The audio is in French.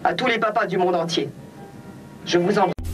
à tous les papas du monde entier. Je vous embrasse.